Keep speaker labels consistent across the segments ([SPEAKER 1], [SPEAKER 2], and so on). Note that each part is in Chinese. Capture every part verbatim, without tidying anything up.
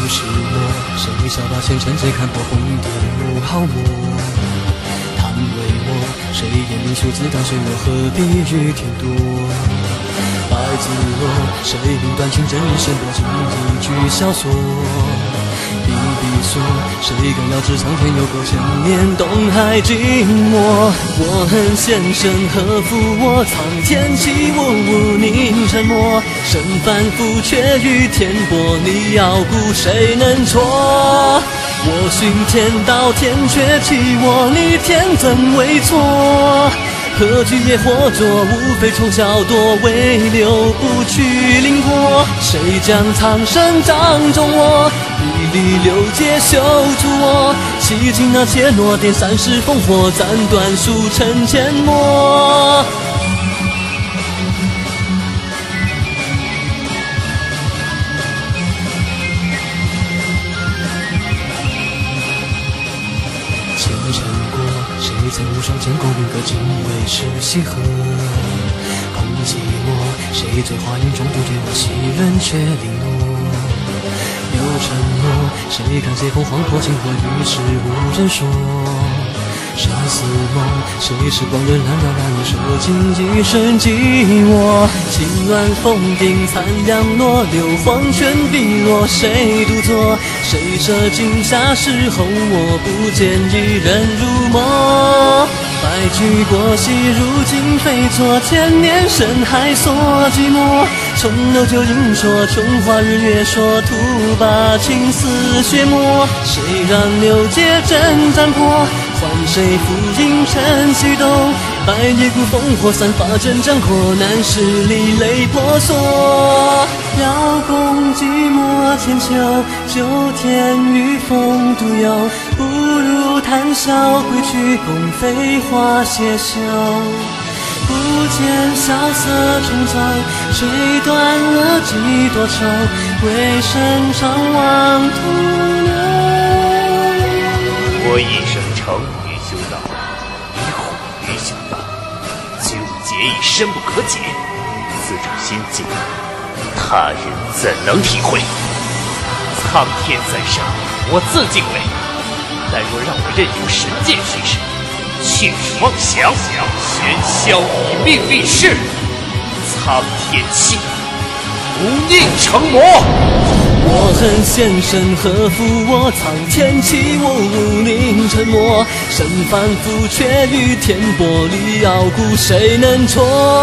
[SPEAKER 1] 是我，谁笑把前尘皆看破，红蝶入毫末。倘为我，谁言明袖自当，谁我何必与天夺？百字落，谁明断情真身多，情一句萧索。一笔说，谁敢遥知苍天有过千年，东海寂寞。我恨先生何负我，苍天弃我，无宁沉默。身凡夫却于天波，你傲骨谁能戳？我寻天道，天却弃我，你天怎为错？何惧野火灼，无非从小多，为留不去灵魄。谁将苍生掌中我，一粒流劫修筑我。洗尽那怯懦，点三世烽火，斩断数尘阡陌。前尘过，谁曾无双剑功名歌，今为世溪河。空寂寞，谁醉花影中不觉我，昔人却零落。有承诺，谁看斜风晃破星河，于是无人说。生死梦，谁是光人荏苒苒我，射尽一身寂寞。情乱风顶残阳落，流黄泉碧落，谁独坐？谁舍金霞时候，我不见一人入魔。白驹过隙，如今非蹉，千年深海锁寂寞。重楼旧影说，琼花日月说，徒把青丝血墨。谁让流劫真斩破？换谁浮影晨曦动？白夜孤烽火，散发阵战火，难使离泪婆娑。邀共寂寞千秋，九天与风独游，不如谈笑归去，共飞花谢袖。不见萧瑟重藏，谁断我几多愁？归身长望徒留。
[SPEAKER 2] 我一生成于修道，以苦于修道，纠结已深不可解，此种心境，他人怎能体会？苍天在上，我自敬畏，但若让我任由神剑巡视，去妄想，喧嚣以命立誓，苍天弃，无宁成魔。
[SPEAKER 1] 我恨先生何负我，苍天弃我，无宁沉默。身凡夫却于天波里，傲骨谁能戳？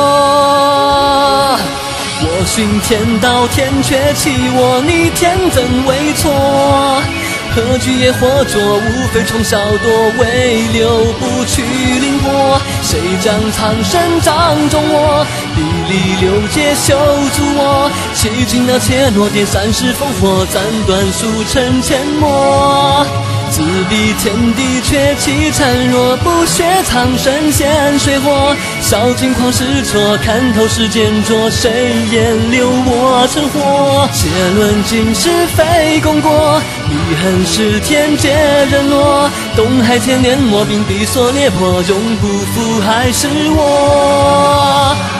[SPEAKER 1] 我寻天道，天却弃我，你天怎为错？何惧野火灼，无非从小多，为留不去灵魄。谁将苍生掌中我，一粒流劫修筑我。洗尽那怯懦，点三世烽火，斩断数尘阡陌。自比天地却凄惨，若不学苍生现水火。笑尽狂世错，看透世间浊，谁言留我成祸？且论今是非功过，遗恨是天劫人落。东海千年磨冰，闭锁裂破，永不负还是我。